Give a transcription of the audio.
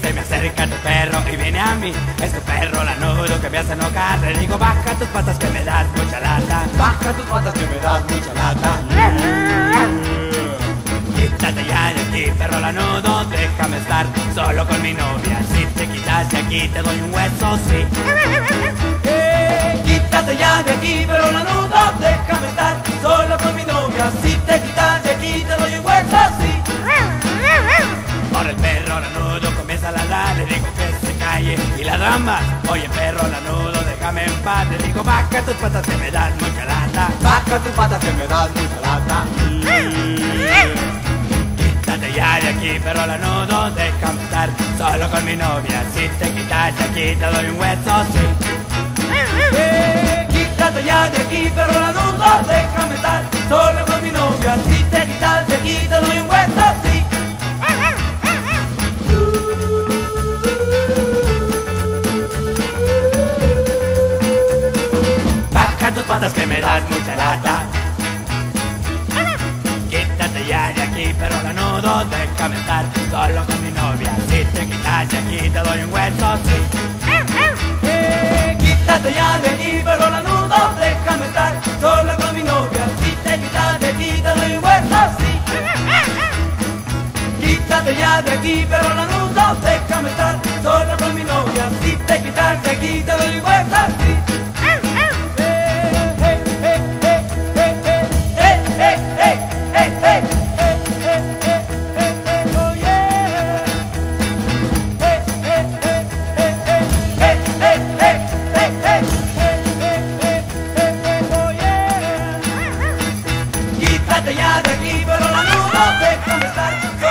se me acerca tu perro y viene a mí. Es tu perro lanudo que me hace enojar. Le digo, baja tus patas que me das mucha lata. Baja tus patas que me das mucha lata. Quítate ya de aquí, perro lanudo, déjame estar solo con mi novia. Si te quitas de aquí te doy un hueso, sí. Quítate ya de aquí, perro lanudo, déjame estar solo con mi novia. Si te quitas de aquí te doy un hueso, sí. Por el perro lanudo comienza a ladrar, le digo que se calle y ladra más. Oye perro lanudo, déjame en paz, le digo, baja tus patas que me dan mucha lata. Baja tus patas que me das mucha lata. Quítate ya de aquí, perro lanudo, déjame estar solo con mi novia. Si te quitas de aquí te doy un hueso, sí. Quítate ya de aquí, perro lanudo, déjame estar solo con mi novia. Si te quitas de aquí te doy un hueso, sí. Baja tus patas que me das mucha lata. Quítate ya de aquí, perro lanudo, déjame estar solo con mi novia. Si te quitas de aquí te doy un hueso, sí. Quítate ya de aquí, perro lanudo, déjame estar solo con mi novia. Si te quitas de aquí te doy un hueso, sí. Quítate ya de aquí, perro lanudo, déjame estar solo con mi novia. Si te quitas de aquí te doy un hueso, sí. Quítate ya de aquí, pero la nudo, déjame estar